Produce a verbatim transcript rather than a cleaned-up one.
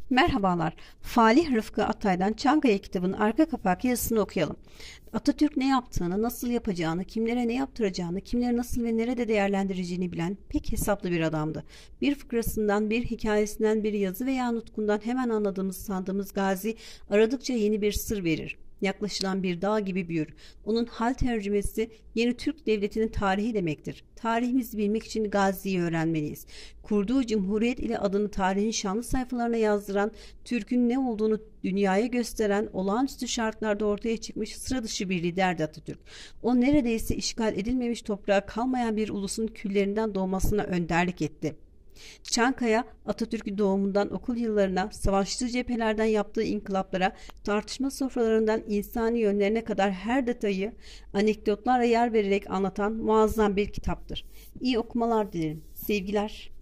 Merhabalar. Falih Rıfkı Atay'dan Çankaya kitabının arka kapak yazısını okuyalım. Atatürk ne yaptığını, nasıl yapacağını, kimlere ne yaptıracağını, kimleri nasıl ve nerede değerlendireceğini bilen pek hesaplı bir adamdı. Bir fıkrasından, bir hikayesinden, bir yazı veya nutkundan hemen anladığımız sandığımız Gazi aradıkça yeni bir sır verir. Yaklaşılan bir dağ gibi büyür. Onun hal tercümesi yeni Türk devletinin tarihi demektir. Tarihimizi bilmek için Gazi'yi öğrenmeliyiz. Kurduğu cumhuriyet ile adını tarihin şanlı sayfalarına yazdıran, Türk'ün ne olduğunu dünyaya gösteren, olağanüstü şartlarda ortaya çıkmış sıra dışı bir liderdi Atatürk. O neredeyse işgal edilmemiş toprağa kalmayan bir ulusun küllerinden doğmasına önderlik etti. Çankaya, Atatürk'ün doğumundan okul yıllarına, savaştığı cephelerden yaptığı inkılaplara, tartışma sofralarından insani yönlerine kadar her detayı anekdotlarla yer vererek anlatan muazzam bir kitaptır. İyi okumalar dilerim. Sevgiler.